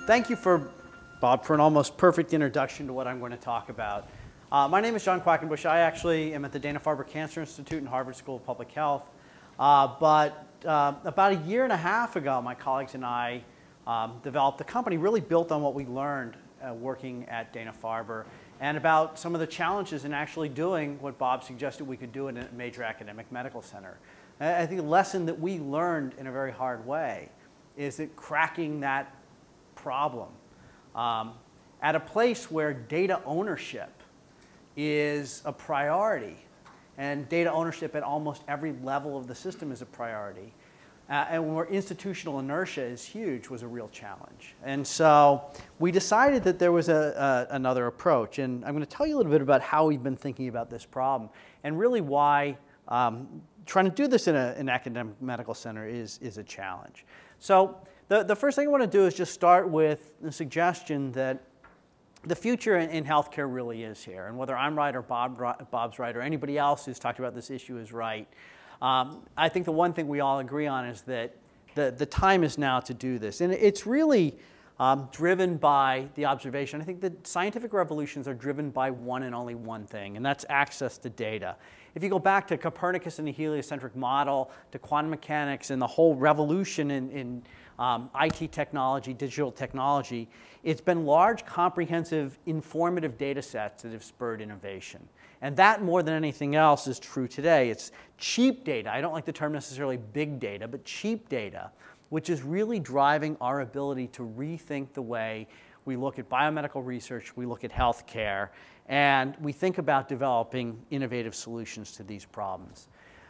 thank you, Bob, for an almost perfect introduction to what I'm going to talk about. My name is John Quackenbush. I actually am at the Dana-Farber Cancer Institute and Harvard School of Public Health. About a year and a half ago, my colleagues and I developed a company really built on what we learned working at Dana-Farber and about some of the challenges in actually doing what Bob suggested we could do in a major academic medical center. I think the lesson that we learned in a very hard way is that cracking that problem at a place where data ownership is a priority, and data ownership at almost every level of the system is a priority, and where institutional inertia is huge, was a real challenge. And so we decided that there was another approach, and I'm going to tell you a little bit about how we've been thinking about this problem and really why trying to do this in an academic medical center is a challenge. So the first thing I want to do is just start with the suggestion that the future in healthcare really is here. And whether I'm right or Bob's right or anybody else who's talked about this issue is right, I think the one thing we all agree on is that the time is now to do this. And it's really driven by the observation. I think that scientific revolutions are driven by one and only one thing, and that's access to data. If you go back to Copernicus and the heliocentric model, to quantum mechanics and the whole revolution in IT technology, digital technology, it's been large, comprehensive, informative data sets that have spurred innovation. And that, more than anything else, is true today. It's cheap data. I don't like the term necessarily big data, but cheap data, which is really driving our ability to rethink the way we look at biomedical research, we look at healthcare, and we think about developing innovative solutions to these problems.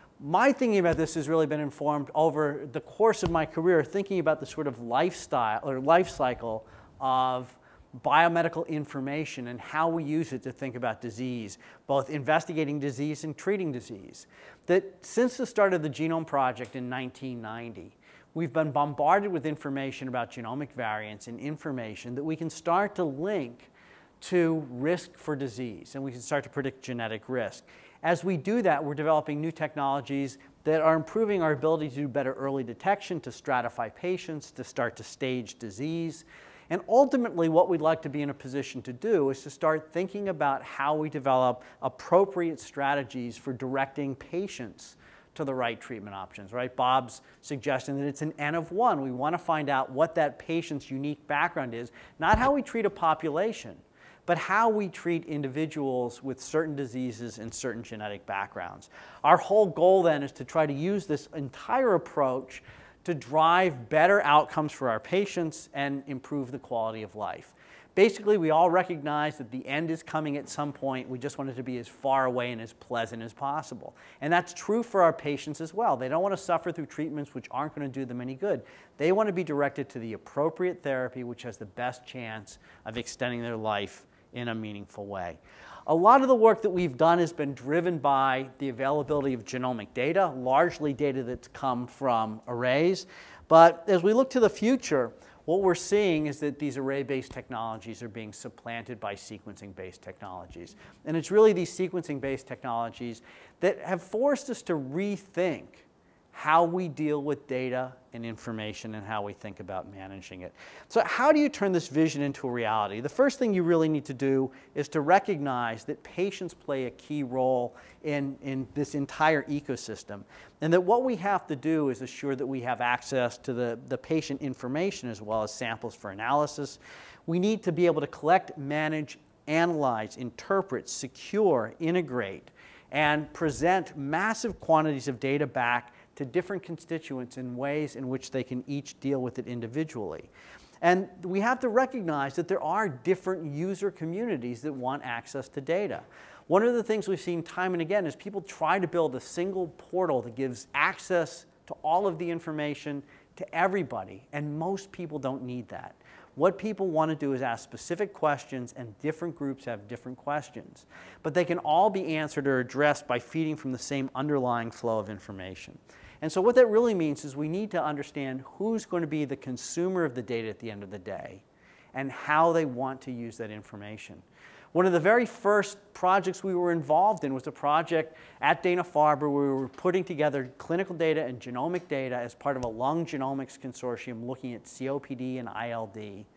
My thinking about this has really been informed over the course of my career, thinking about the sort of lifestyle or life cycle of biomedical information and how we use it to think about disease, both investigating disease and treating disease. That since the start of the Genome Project in 1990, we've been bombarded with information about genomic variants and information that we can start to link to risk for disease, and we can start to predict genetic risk. As we do that, we're developing new technologies that are improving our ability to do better early detection, to stratify patients, to start to stage disease. And ultimately, what we'd like to be in a position to do is to start thinking about how we develop appropriate strategies for directing patients to the right treatment options, right? Bob's suggesting that it's an N of 1. We want to find out what that patient's unique background is, not how we treat a population, but how we treat individuals with certain diseases and certain genetic backgrounds. Our whole goal then is to try to use this entire approach to drive better outcomes for our patients and improve the quality of life. Basically, we all recognize that the end is coming at some point. We just want it to be as far away and as pleasant as possible. And that's true for our patients as well. They don't want to suffer through treatments which aren't going to do them any good. They want to be directed to the appropriate therapy which has the best chance of extending their life in a meaningful way. A lot of the work that we've done has been driven by the availability of genomic data, largely data that's come from arrays. But as we look to the future, what we're seeing is that these array-based technologies are being supplanted by sequencing-based technologies. And it's really these sequencing-based technologies that have forced us to rethink how we deal with data and information and how we think about managing it. So how do you turn this vision into a reality? The first thing you really need to do is to recognize that patients play a key role in this entire ecosystem, and that what we have to do is assure that we have access to the patient information as well as samples for analysis. We need to be able to collect, manage, analyze, interpret, secure, integrate, and present massive quantities of data back to different constituents in ways in which they can each deal with it individually. And we have to recognize that there are different user communities that want access to data. One of the things we've seen time and again is people try to build a single portal that gives access to all of the information to everybody, and most people don't need that. What people want to do is ask specific questions, and different groups have different questions. But they can all be answered or addressed by feeding from the same underlying flow of information. And so what that really means is we need to understand who's going to be the consumer of the data at the end of the day and how they want to use that information. One of the very first projects we were involved in was a project at Dana-Farber where we were putting together clinical data and genomic data as part of a lung genomics consortium looking at COPD and ILD.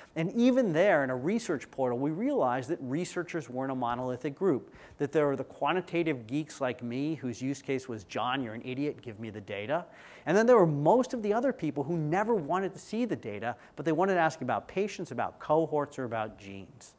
And even there, in a research portal, we realized that researchers weren't a monolithic group, that there were the quantitative geeks like me, whose use case was, John, you're an idiot, give me the data. And then there were most of the other people who never wanted to see the data, but they wanted to ask about patients, about cohorts, or about genes.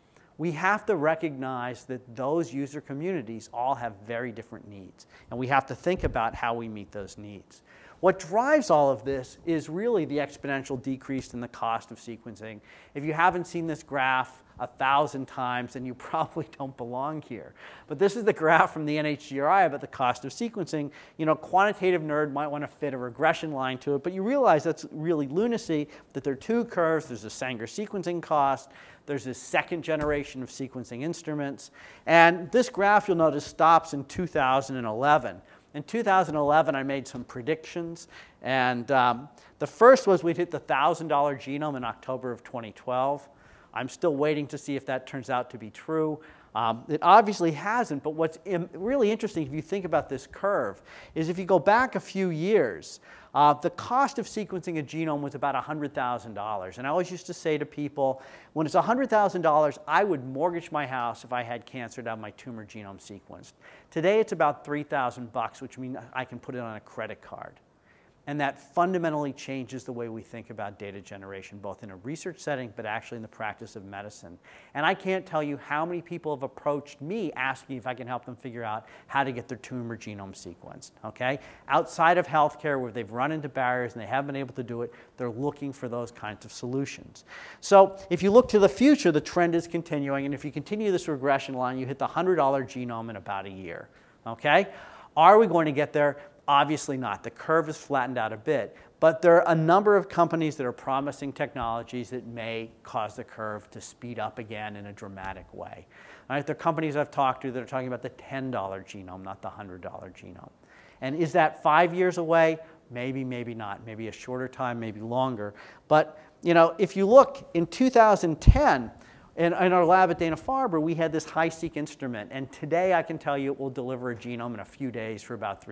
We have to recognize that those user communities all have very different needs, and we have to think about how we meet those needs. What drives all of this is really the exponential decrease in the cost of sequencing. If you haven't seen this graph 1,000 times, then you probably don't belong here. But this is the graph from the NHGRI about the cost of sequencing. You know, quantitative nerd might want to fit a regression line to it, but you realize that's really lunacy, that there are two curves. There's a Sanger sequencing cost. There's this second generation of sequencing instruments. And this graph, you'll notice, stops in 2011. In 2011, I made some predictions, and the first was we'd hit the $1,000 genome in October of 2012. I'm still waiting to see if that turns out to be true. It obviously hasn't, but what's really interesting if you think about this curve is if you go back a few years, the cost of sequencing a genome was about $100,000. And I always used to say to people, when it's $100,000, I would mortgage my house if I had cancer to have my tumor genome sequenced. Today, it's about $3,000, which means I can put it on a credit card. And that fundamentally changes the way we think about data generation, both in a research setting, but actually in the practice of medicine. And I can't tell you how many people have approached me asking if I can help them figure out how to get their tumor genome sequenced, okay? Outside of healthcare, where they've run into barriers and they haven't been able to do it, they're looking for those kinds of solutions. So if you look to the future, the trend is continuing. And if you continue this regression line, you hit the $100 genome in about a year, okay? Are we going to get there? Obviously not. The curve is flattened out a bit. But there are a number of companies that are promising technologies that may cause the curve to speed up again in a dramatic way. Right? There are companies I've talked to that are talking about the $10 genome, not the $100 genome. And is that 5 years away? Maybe, maybe not. Maybe a shorter time, maybe longer. But you know, if you look in 2010, in our lab at Dana-Farber, we had this HiSeq instrument, and today I can tell you it will deliver a genome in a few days for about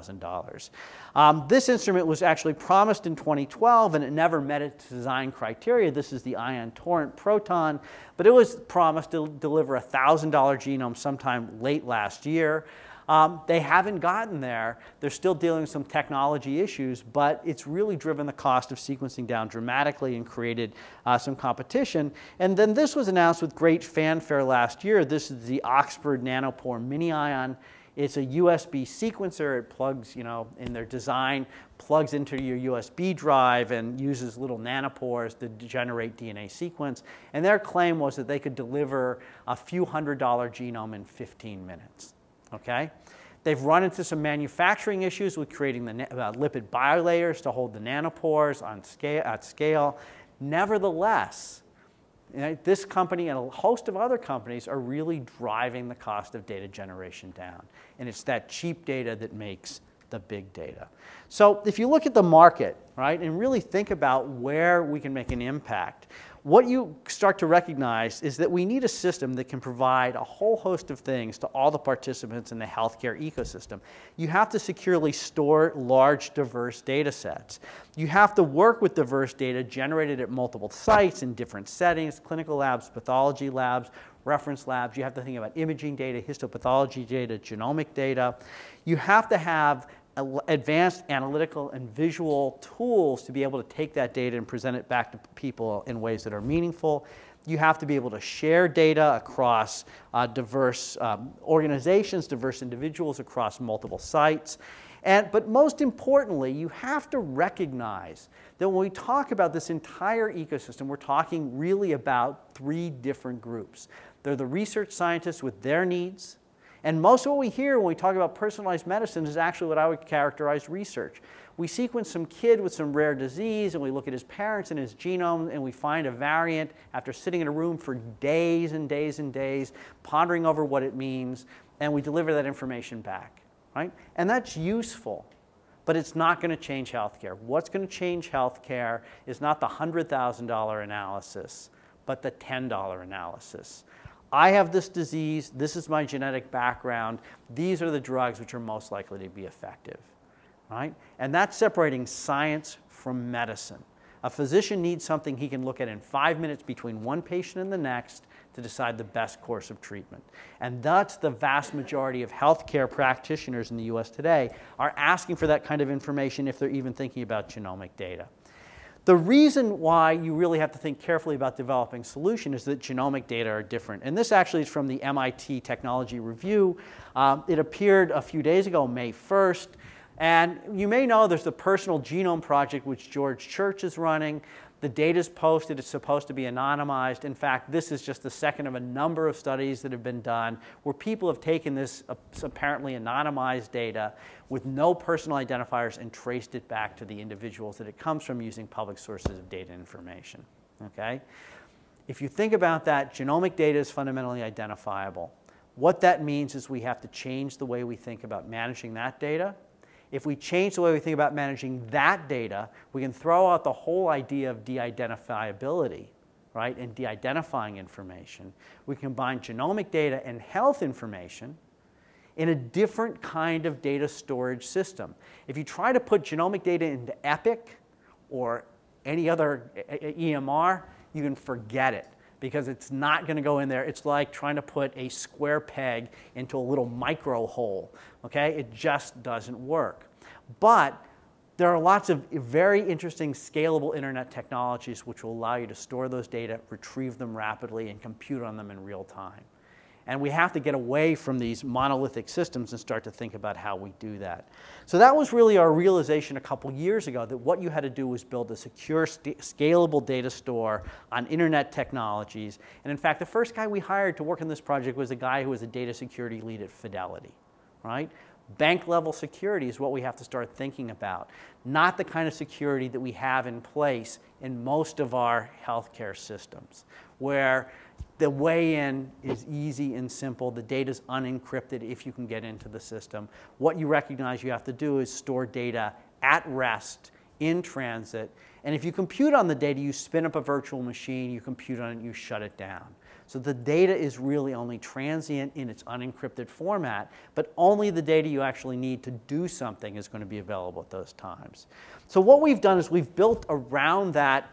$3,000. This instrument was actually promised in 2012, and it never met its design criteria. This is the ion torrent proton, but it was promised to deliver a $1,000 genome sometime late last year. They haven't gotten there. They're still dealing with some technology issues, but it's really driven the cost of sequencing down dramatically and created some competition. And then this was announced with great fanfare last year. This is the Oxford Nanopore Mini-Ion. It's a USB sequencer. It plugs, you know, in their design, plugs into your USB drive and uses little nanopores to generate DNA sequence. And their claim was that they could deliver a few $100 genome in 15 minutes. Okay? They've run into some manufacturing issues with creating the lipid bilayers to hold the nanopores at scale. Nevertheless, you know, this company and a host of other companies are really driving the cost of data generation down. And it's that cheap data that makes the big data. So if you look at the market, right, and really think about where we can make an impact, what you start to recognize is that we need a system that can provide a whole host of things to all the participants in the healthcare ecosystem. You have to securely store large, diverse data sets. You have to work with diverse data generated at multiple sites in different settings, clinical labs, pathology labs, reference labs. You have to think about imaging data, histopathology data, genomic data. You have to have advanced analytical and visual tools to be able to take that data and present it back to people in ways that are meaningful. You have to be able to share data across diverse organizations, diverse individuals across multiple sites. But most importantly, you have to recognize that when we talk about this entire ecosystem, we're talking really about three different groups. They're the research scientists with their needs. And most of what we hear when we talk about personalized medicine is actually what I would characterize research. We sequence some kid with some rare disease, and we look at his parents and his genome, and we find a variant after sitting in a room for days and days and days, pondering over what it means, and we deliver that information back, right? And that's useful, but it's not going to change healthcare. What's going to change healthcare is not the $100,000 analysis, but the $10 analysis. I have this disease, this is my genetic background, these are the drugs which are most likely to be effective, right? And that's separating science from medicine. A physician needs something he can look at in 5 minutes between one patient and the next to decide the best course of treatment. And that's the vast majority of healthcare practitioners in the US today are asking for that kind of information if they're even thinking about genomic data. The reason why you really have to think carefully about developing solution is that genomic data are different. And this actually is from the MIT Technology Review. It appeared a few days ago, May 1st. And you may know there's the Personal Genome Project, which George Church is running. The data is posted. It's supposed to be anonymized. In fact, this is just the second of a number of studies that have been done where people have taken this apparently anonymized data with no personal identifiers and traced it back to the individuals that it comes from using public sources of data information. Okay? If you think about that, genomic data is fundamentally identifiable. What that means is we have to change the way we think about managing that data. If we change the way we think about managing that data, we can throw out the whole idea of de-identifiability, right, and de-identifying information. We combine genomic data and health information in a different kind of data storage system. If you try to put genomic data into Epic or any other EMR, you can forget it, because it's not going to go in there. It's like trying to put a square peg into a little micro hole. Okay? It just doesn't work. But there are lots of very interesting scalable internet technologies which will allow you to store those data, retrieve them rapidly, and compute on them in real time. And we have to get away from these monolithic systems and start to think about how we do that. So that was really our realization a couple years ago, that what you had to do was build a secure, scalable data store on internet technologies. And in fact, the first guy we hired to work on this project was a guy who was a data security lead at Fidelity, right? Bank-level security is what we have to start thinking about, not the kind of security that we have in place in most of our healthcare systems, where the way in is easy and simple. The data is unencrypted if you can get into the system. What you recognize you have to do is store data at rest, in transit. And if you compute on the data, you spin up a virtual machine, you compute on it, you shut it down. So the data is really only transient in its unencrypted format, but only the data you actually need to do something is going to be available at those times. So what we've done is we've built around that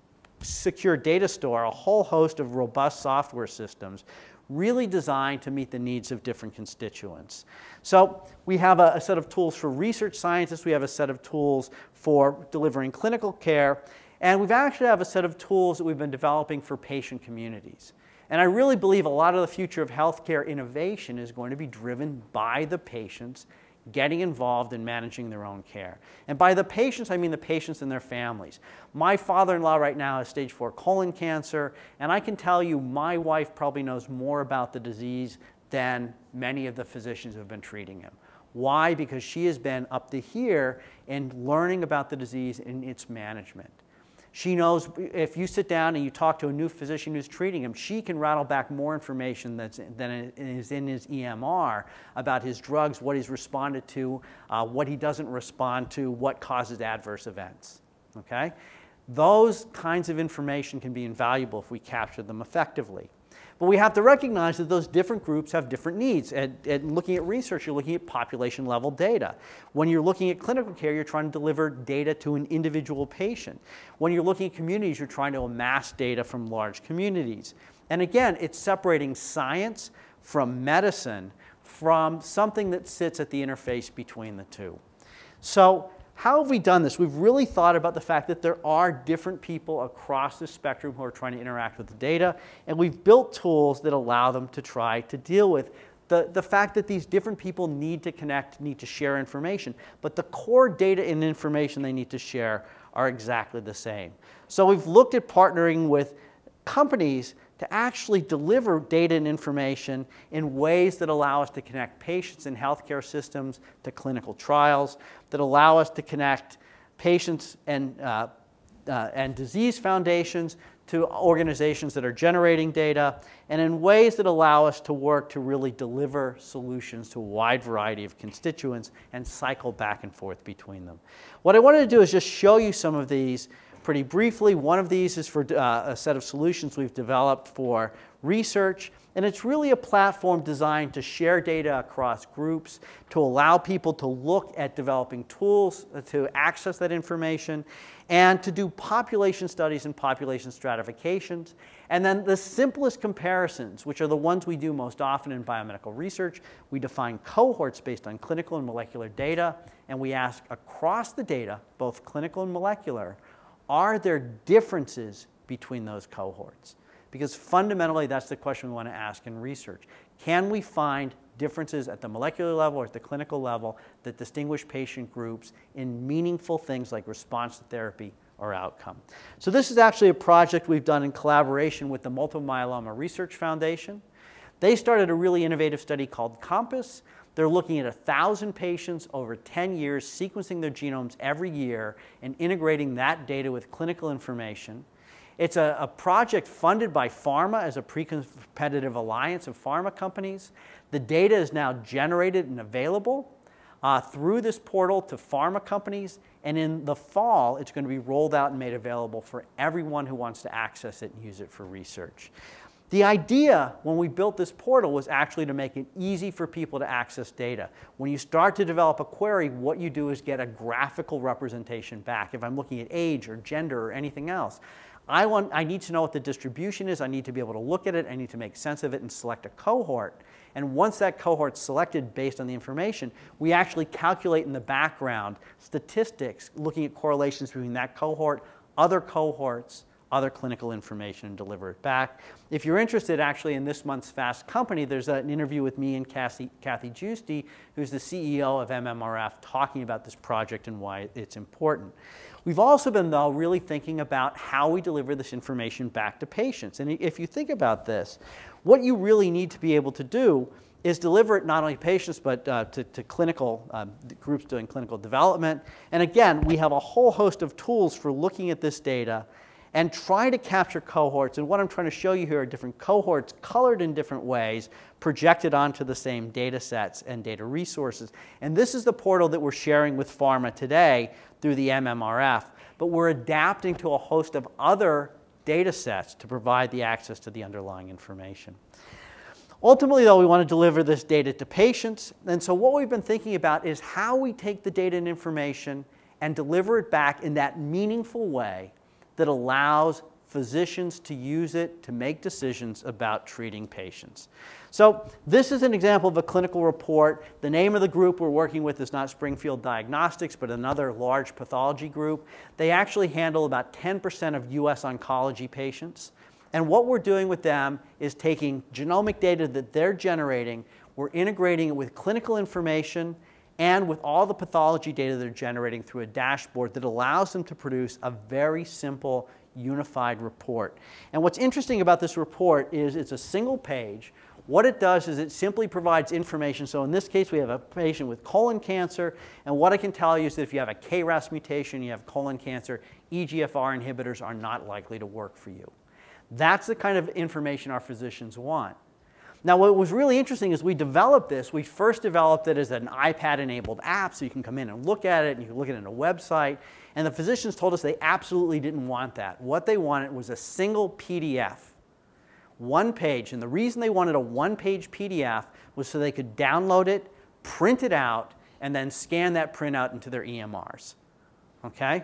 secure data store a whole host of robust software systems really designed to meet the needs of different constituents. So we have a set of tools for research scientists, we have a set of tools for delivering clinical care, and we've actually have a set of tools that we've been developing for patient communities. And I really believe a lot of the future of healthcare innovation is going to be driven by the patients getting involved in managing their own care. And by the patients, I mean the patients and their families. My father-in-law right now has stage 4 colon cancer, and I can tell you my wife probably knows more about the disease than many of the physicians who have been treating him. Why? Because she has been up to here in learning about the disease and its management. She knows if you sit down and you talk to a new physician who's treating him, she can rattle back more information than is in his EMR about his drugs, what he's responded to, what he doesn't respond to, what causes adverse events. Okay? Those kinds of information can be invaluable if we capture them effectively. But we have to recognize that those different groups have different needs. And looking at research, you're looking at population-level data. When you're looking at clinical care, you're trying to deliver data to an individual patient. When you're looking at communities, you're trying to amass data from large communities. And again, it's separating science from medicine, from something that sits at the interface between the two. So how have we done this? We've really thought about the fact that there are different people across the spectrum who are trying to interact with the data, and we've built tools that allow them to try to deal with the fact that these different people need to connect, need to share information, but the core data and information they need to share are exactly the same. So we've looked at partnering with companies to actually deliver data and information in ways that allow us to connect patients in healthcare systems to clinical trials, that allow us to connect patients and disease foundations to organizations that are generating data, and in ways that allow us to work to really deliver solutions to a wide variety of constituents and cycle back and forth between them. What I wanted to do is just show you some of these pretty briefly. One of these is for a set of solutions we've developed for research, and it's really a platform designed to share data across groups, to allow people to look at developing tools to access that information, and to do population studies and population stratifications. And then the simplest comparisons, which are the ones we do most often in biomedical research. We define cohorts based on clinical and molecular data, and we ask across the data, both clinical and molecular, are there differences between those cohorts? Because fundamentally, that's the question we want to ask in research. Can we find differences at the molecular level or at the clinical level that distinguish patient groups in meaningful things like response to therapy or outcome? So this is actually a project we've done in collaboration with the Multiple Myeloma Research Foundation. They started a really innovative study called COMPASS. They're looking at 1,000 patients over 10 years, sequencing their genomes every year and integrating that data with clinical information. It's a project funded by pharma as a pre-competitive alliance of pharma companies. The data is now generated and available through this portal to pharma companies. And in the fall, it's going to be rolled out and made available for everyone who wants to access it and use it for research. The idea when we built this portal was actually to make it easy for people to access data. When you start to develop a query, what you do is get a graphical representation back. If I'm looking at age or gender or anything else, I need to know what the distribution is. I need to be able to look at it. I need to make sense of it and select a cohort. And once that cohort's selected based on the information, we actually calculate in the background statistics looking at correlations between that cohort, other cohorts, other clinical information, and deliver it back. If you're interested, actually, in this month's Fast Company, there's an interview with me and Kathy Giusti, who's the CEO of MMRF, talking about this project and why it's important. We've also been, though, really thinking about how we deliver this information back to patients. And if you think about this, what you really need to be able to do is deliver it not only to patients, but to clinical groups doing clinical development. And again, we have a whole host of tools for looking at this data and try to capture cohorts. And what I'm trying to show you here are different cohorts colored in different ways, projected onto the same data sets and data resources. And this is the portal that we're sharing with pharma today through the MMRF. But we're adapting to a host of other data sets to provide the access to the underlying information. Ultimately, though, we want to deliver this data to patients. And so what we've been thinking about is how we take the data and information and deliver it back in that meaningful way that allows physicians to use it to make decisions about treating patients. So this is an example of a clinical report. The name of the group we're working with is not Springfield Diagnostics, but another large pathology group. They actually handle about 10% of US oncology patients. And what we're doing with them is taking genomic data that they're generating, we're integrating it with clinical information and with all the pathology data they're generating through a dashboard that allows them to produce a very simple, unified report. And what's interesting about this report is it's a single page. What it does is it simply provides information. So in this case, we have a patient with colon cancer. And what I can tell you is that if you have a KRAS mutation, you have colon cancer, EGFR inhibitors are not likely to work for you. That's the kind of information our physicians want. Now, what was really interesting is we developed this. We first developed it as an iPad-enabled app, so you can come in and look at it, and you can look at it on a website. And the physicians told us they absolutely didn't want that. What they wanted was a single PDF, one page. And the reason they wanted a one-page PDF was so they could download it, print it out, and then scan that printout into their EMRs. Okay?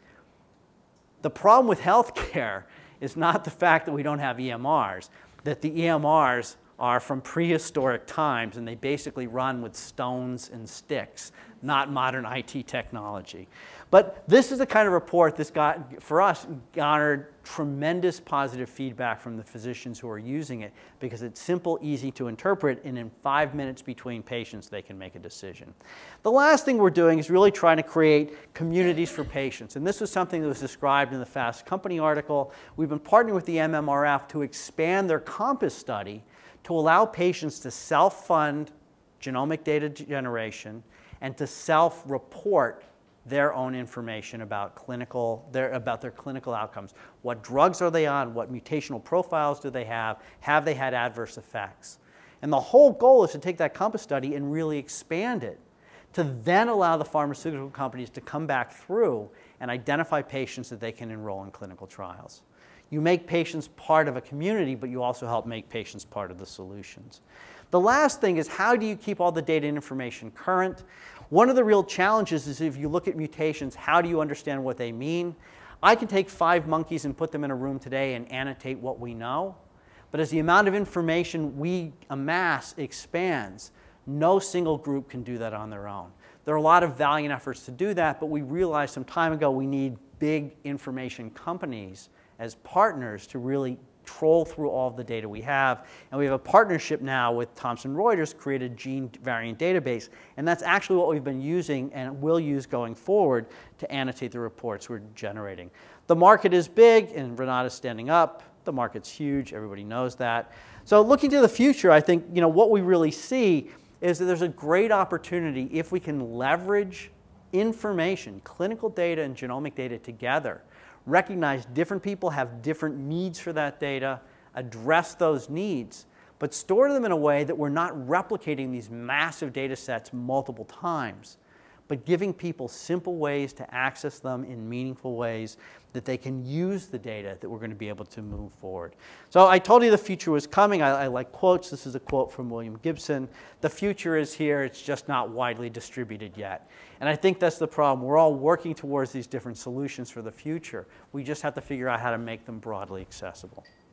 The problem with healthcare is not the fact that we don't have EMRs, that the EMRs are from prehistoric times, and they basically run with stones and sticks, not modern IT technology. But this is the kind of report that's got, for us, garnered tremendous positive feedback from the physicians who are using it because it's simple, easy to interpret, and in 5 minutes between patients, they can make a decision. The last thing we're doing is really trying to create communities for patients. And this was something that was described in the Fast Company article. We've been partnering with the MMRF to expand their COMPASS study to allow patients to self-fund genomic data generation and to self-report their own information about their clinical outcomes. What drugs are they on? What mutational profiles do they have? Have they had adverse effects? And the whole goal is to take that COMPASS study and really expand it to then allow the pharmaceutical companies to come back through and identify patients that they can enroll in clinical trials. You make patients part of a community, but you also help make patients part of the solutions. The last thing is, how do you keep all the data and information current? One of the real challenges is, if you look at mutations, how do you understand what they mean? I can take 5 monkeys and put them in a room today and annotate what we know. But as the amount of information we amass expands, no single group can do that on their own. There are a lot of valiant efforts to do that, but we realized some time ago we need big information companies as partners to really troll through all of the data we have. And we have a partnership now with Thomson Reuters to create a gene variant database. And that's actually what we've been using and will use going forward to annotate the reports we're generating. The market is big, and Renata's standing up. The market's huge. Everybody knows that. So looking to the future, I think what we really see is that there's a great opportunity if we can leverage information, clinical data and genomic data together, recognize different people have different needs for that data, address those needs, but store them in a way that we're not replicating these massive data sets multiple times, but giving people simple ways to access them in meaningful ways that they can use the data that we're going to be able to move forward. So I told you the future was coming. I like quotes. This is a quote from William Gibson. The future is here. It's just not widely distributed yet. And I think that's the problem. We're all working towards these different solutions for the future. We just have to figure out how to make them broadly accessible.